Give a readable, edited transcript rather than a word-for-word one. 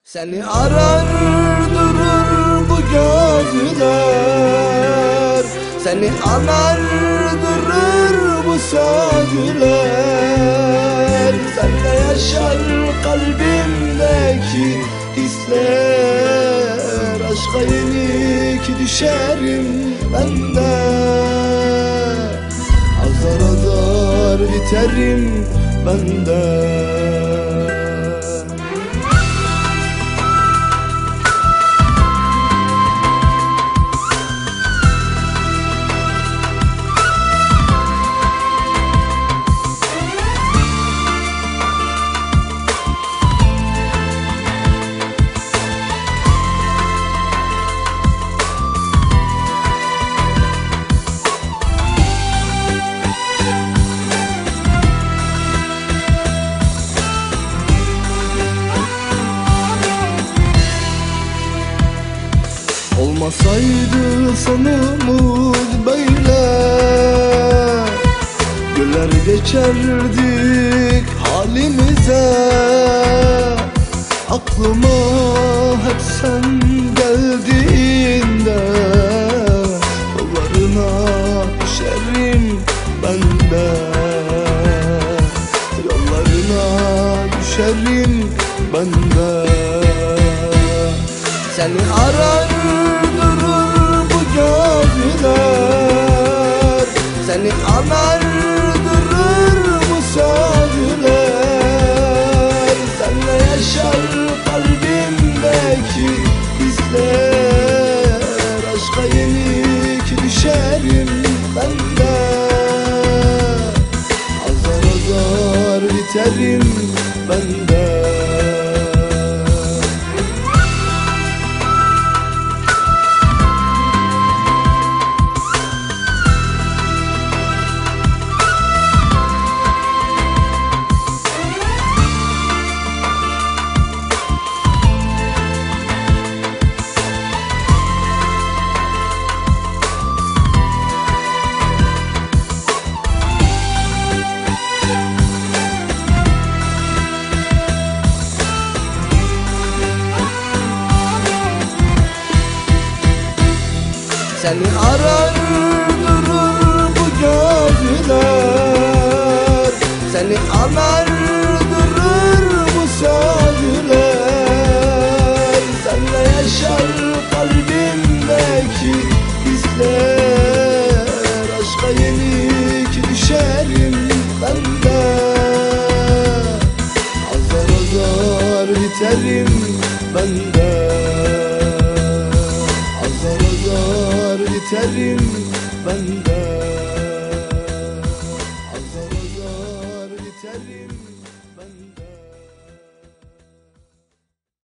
Seni arar durur bu gözler, seni anar durur bu sözler. Senle yaşar kalbimdeki hisler, aşka yenik düşerim ben de. Azar azar biterim ben de. Olmasaydı sonumuz böyle, güler geçerdik halimize. Aklıma hep sen geldiğinde, yollarına düşerim ben de. Yollarına düşerim ben de. Seni arar durur bu gözler, seni anar durur bu sözler. Senle yaşar kalbimdeki hisler, aşka yenik düşerim ben de. Azar azar biterim ben de. Seni arar durur bu gözler, seni anar durur bu sözler. Senle yaşar kalbimdeki hisler, aşka yenik düşerim ben de. Azar azar biterim ben de. Azar azar biterim ben de. Azar azar biterim.